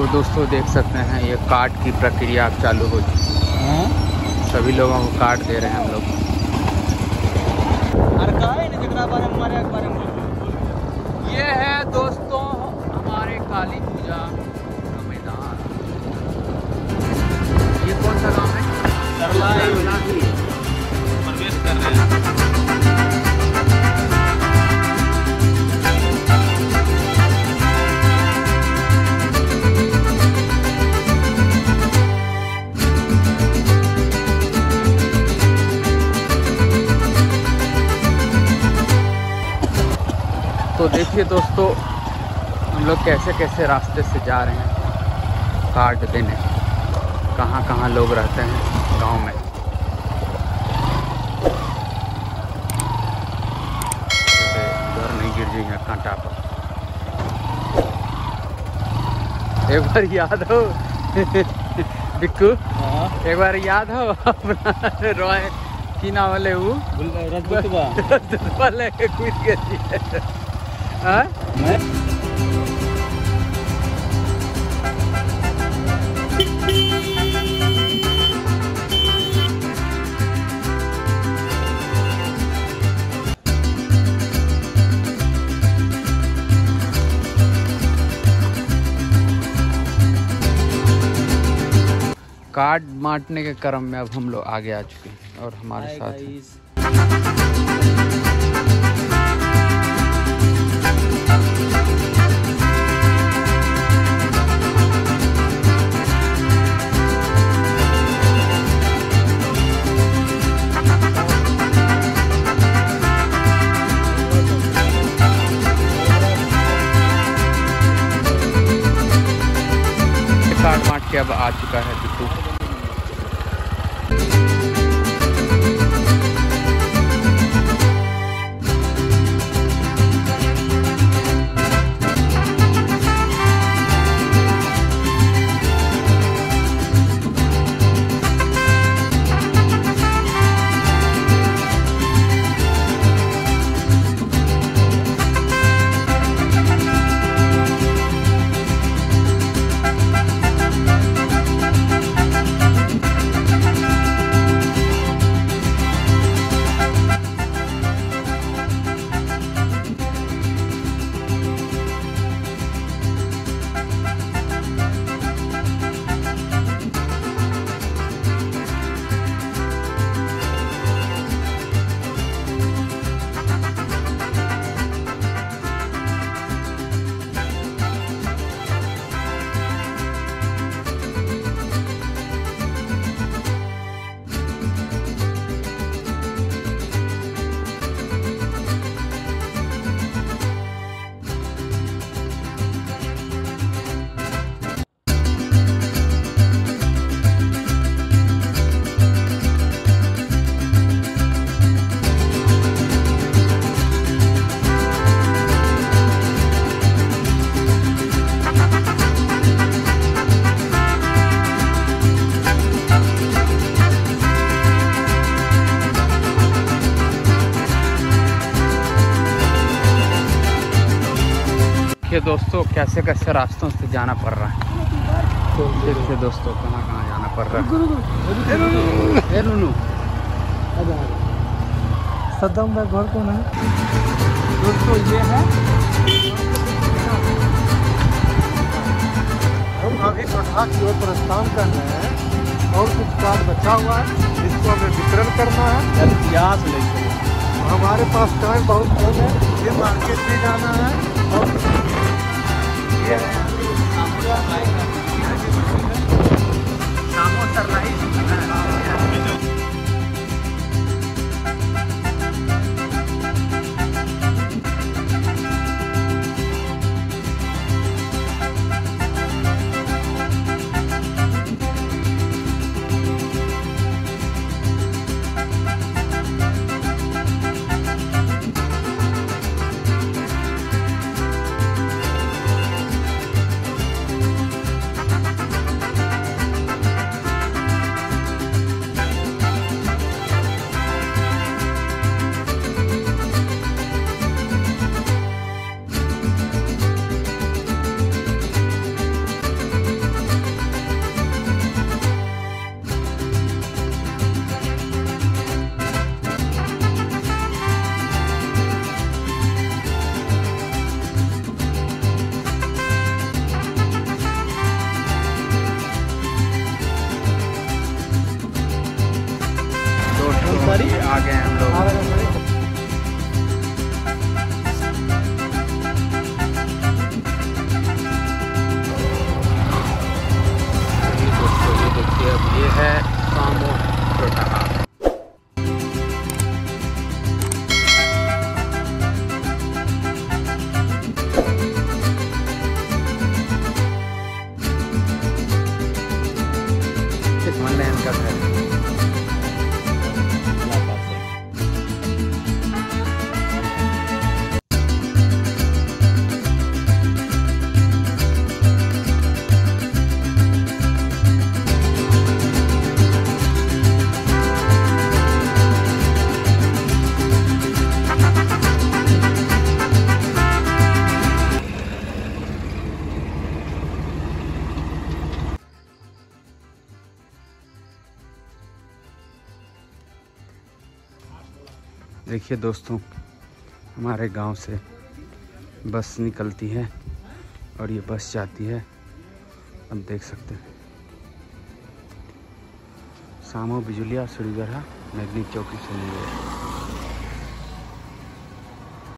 तो दोस्तों देख सकते हैं ये काट की प्रक्रिया अब चालू हो चुकी है। सभी लोगों को काट दे रहे हैं हम लोग। ये है दोस्तों हमारे काली पूजा का मैदान। ये कौन सा गांव है? प्रवेश कर रहे हैं। तो देखिए दोस्तों हम लोग कैसे कैसे रास्ते से जा रहे हैं कार्ड देने। कहाँ कहाँ लोग रहते हैं गांव में। जैसे घर नहीं गिर जाएगा कांटा पर। एक बार याद हो बिक्कू, एक बार याद हो अपना रॉय की नाम वाले वो वाले कुछ गए। कार्ड बांटने के क्रम में अब हम लोग आगे आ चुके हैं और हमारे साथ कार्ड बांट के अब आ चुका है बिट्टू। देखिए दोस्तों कैसे कैसे रास्तों से जाना पड़ रहा है। तो देखिए दोस्तों कहाँ कहाँ जाना पड़ रहा है। सद्दाम का घर कौन है दोस्तों? ये है हम अभी कटहा की ओर प्रस्थान कर रहे हैं और कुछ कार्ड बचा हुआ है जिसको हमें वितरण करना है। इतिहास लेके हमारे पास टाइम बहुत कम है। ये मार्केट भी जाना है और ये देखिए दोस्तों, हमारे गांव से बस निकलती है और ये बस जाती है, अब देख सकते हैं। सामो बिजुलिया सुरीगढ़ा मेघनी चौकी से लिए।